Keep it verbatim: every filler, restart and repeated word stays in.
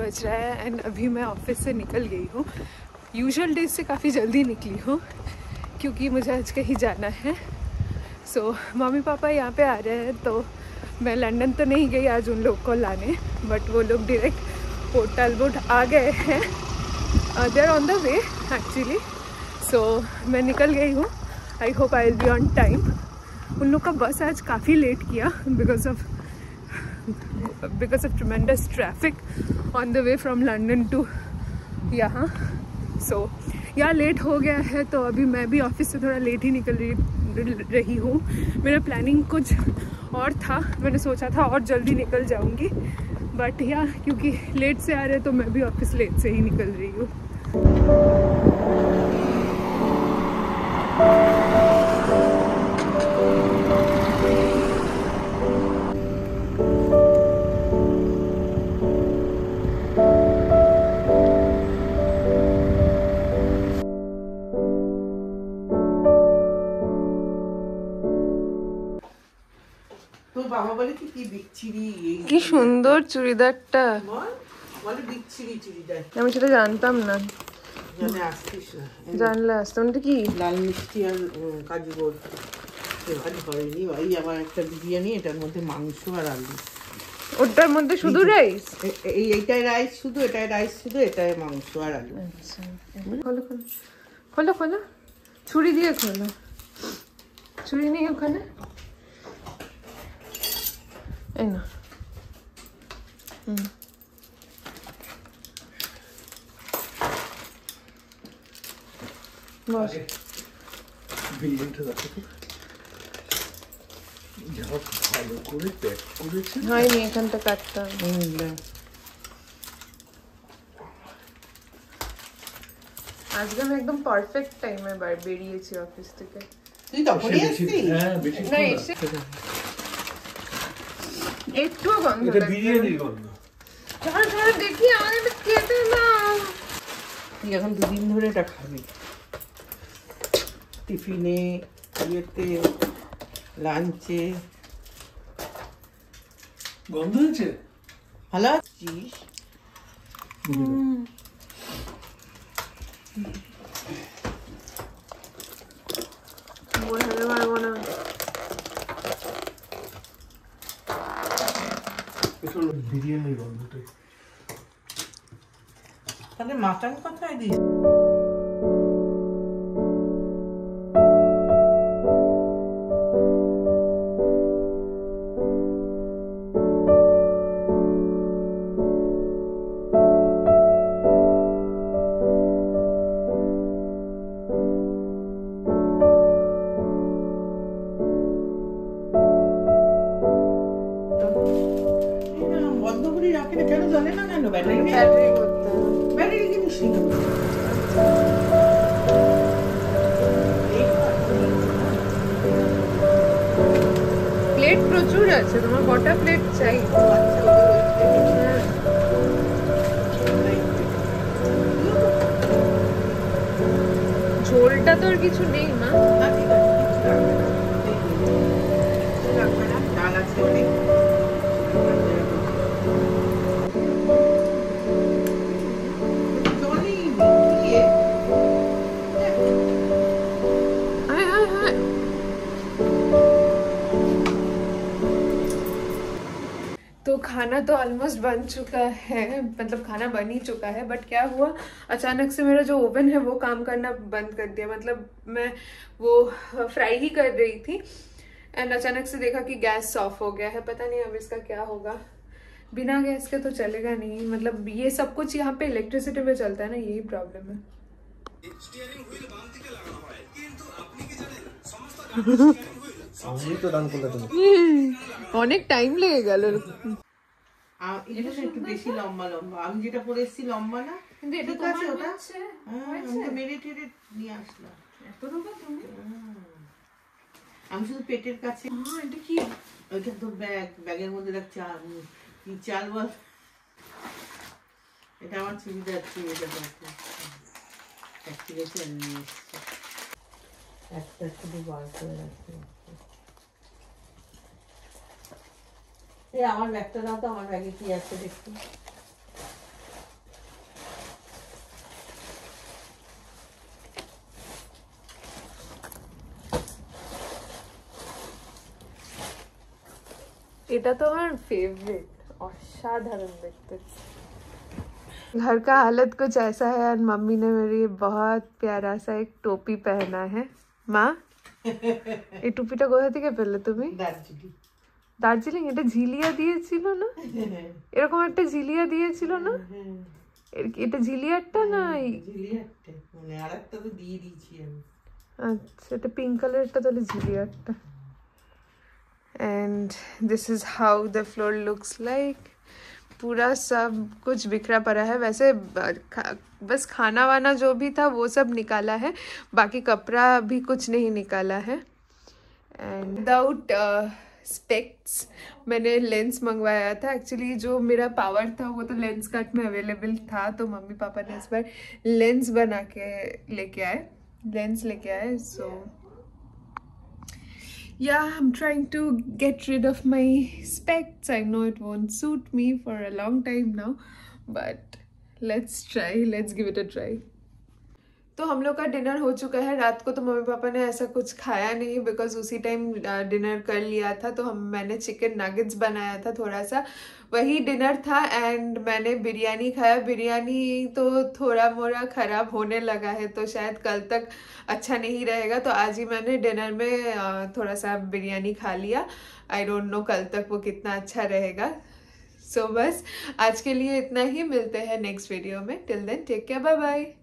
बज रहा है एंड अभी मैं ऑफिस से निकल गई हूँ। यूजुअल डेज से काफ़ी जल्दी निकली हूँ क्योंकि मुझे आज कहीं जाना है। सो so, मम्मी पापा यहाँ पे आ रहे हैं तो मैं लंदन तो नहीं गई आज उन लोग को लाने, बट वो लोग डायरेक्ट पोर्ट टलबोट आ गए हैं। They are on the way actually. So मैं निकल गई हूँ। I hope I will be on time. उन लोग का बस आज काफ़ी लेट किया because of because of tremendous traffic on the way from London to यहाँ। सो यहाँ लेट हो गया है तो अभी मैं भी ऑफिस से थोड़ा लेट ही निकल रही रही हूँ। मेरा प्लानिंग कुछ और था, मैंने सोचा था और जल्दी निकल जाऊँगी, बट यहाँ क्योंकि लेट से आ रहे तो मैं भी ऑफिस लेट से ही निकल रही हूँ। কি সুন্দর চুড়িদারটা, আমি সেটা জানতাম না। জানলে আসতাম। কি লাল মিষ্টি আর কাজু গোল হয়নি ভাই। আমার একটা বিরিয়ানি, এটার মধ্যে মাংস আর আলু। ওটার মধ্যে শুধু রাইস? এই এইটাই রাইস শুধু, এটাই রাইস শুধু, এটাই মাংস আর আলু। আচ্ছা খোলো খোলো খোলো খোলো, ছুরি দিয়ে খোলো। ছুরি নেই ওখানে? এই না। হুম বস। হয়নি, এখানটা কাটতাম। আজকে আমি একদম পারফেক্ট টাইমে বেরিয়েছি অফিস থেকে। তুই তখনই আসছিস? হ্যাঁ, বেশি না এসে একটুও গন্ধ এটা বিরিয়ানির গন্ধ। চল চল দেখি, আমাদের এটা খেতে নাও। তুই এখন দুদিন ধরে এটা খাবি, টিফিনে, ইয়েতে, লাঞ্চে। গন্ধ হচ্ছে ভালো আছিস? বসাতে পারবো না। বিরিয়ানির গন্ধটাই। তাহলে মাটন কোথায় দিই? প্লেট প্রচুর আছে, তোমার কটা প্লেট চাই? ঝোলটা তো আর কিছু নেই মা। ডাল আছে অনেক। तो खाना तो ऑलमोस्ट बन चुका है, मतलब खाना बन ही चुका है, बट क्या हुआ अचानक से मेरा जो ओवन है वो काम करना बंद कर दिया। मतलब मैं वो फ्राई ही कर रही थी एंड अचानक से देखा कि गैस ऑफ हो गया है। पता नहीं अब इसका क्या होगा। बिना गैस के तो चलेगा नहीं, मतलब ये सब कुछ यहाँ पे इलेक्ट्रिसिटी में चलता है ना, यही प्रॉब्लम है। অনেক টাইম লেগে গেল। এটা একটু বেশি লম্বা লম্বা, আমি যেটা পরে এসেছি লম্বা না, কিন্তু এটা তো আছে ওটা। হ্যাঁ, মেরে টেরে নিয়ে আসলাম। এত রোগা তুমি? আমি শুধু পেটের কাছে। হ্যাঁ, এটা কি? ওইটা তো ব্যাগ, ব্যাগের মধ্যে রাখ চাল। কি চাল বল? এটা আমার চুড়িদার ছিল, এটা দেখো। একটা চাল নিয়ে এসেছি। একটা শুধু বার করে রাখতে। এই আমার ব্যাগটা দাও তো, আমার ব্যাগে কি আছে দেখি। এটা তো আমার फेवरेट অসাধারণ দেখতে। घर का हालत कुछ ऐसा है और मम्मी ने मेरी बहुत प्यारा सा एक टोपी पहना है। মা এই টুপিটা কোথা থেকে পেলে তুমি? দার্জিলিং। দার্জিলিং? এটা ঝিলিয়া দিয়েছিল না? এরকম একটা ঝিলিয়া দিয়েছিল না? এটা ঝিলিয়ারটা না? ঝিলিয়ারটা মানে আরেকটা তো দিয়ে দিয়েছি আমি। আচ্ছা, এটা পিঙ্ক কালারটা তাহলে ঝিলিয়ারটা। And this is how the floor looks like. पूरा सब कुछ बिखरा पड़ा है। वैसे बस खाना वाना जो भी था वो सब निकाला है, बाकी कपड़ा भी कुछ नहीं निकाला है। एंड विदाउट स्पेक्ट्स मैंने लेंस मंगवाया था। एक्चुअली जो मेरा पावर था वो तो लेंस कट में अवेलेबल था, तो मम्मी पापा ने इस बार लेंस बना के लेके आए, लेंस लेके आए। सो yeah, I'm trying to get rid of my specs. I know it won't suit me for a long time now, but let's try, let's give it a try. तो हम लोग का डिनर हो चुका है। रात को तो मम्मी पापा ने ऐसा कुछ खाया नहीं, बिकॉज उसी टाइम डिनर कर लिया था। तो हम मैंने चिकन नगेट्स बनाया था थोड़ा सा, वही डिनर था। एंड मैंने बिरयानी खाया। बिरयानी तो थोड़ा मोड़ा ख़राब होने लगा है, तो शायद कल तक अच्छा नहीं रहेगा। तो आज ही मैंने डिनर में थोड़ा सा बिरयानी खा लिया। आई डोंट नो कल तक वो कितना अच्छा रहेगा। सो so, बस आज के लिए इतना ही। मिलते हैं नेक्स्ट वीडियो में। Till then take care, bye bye.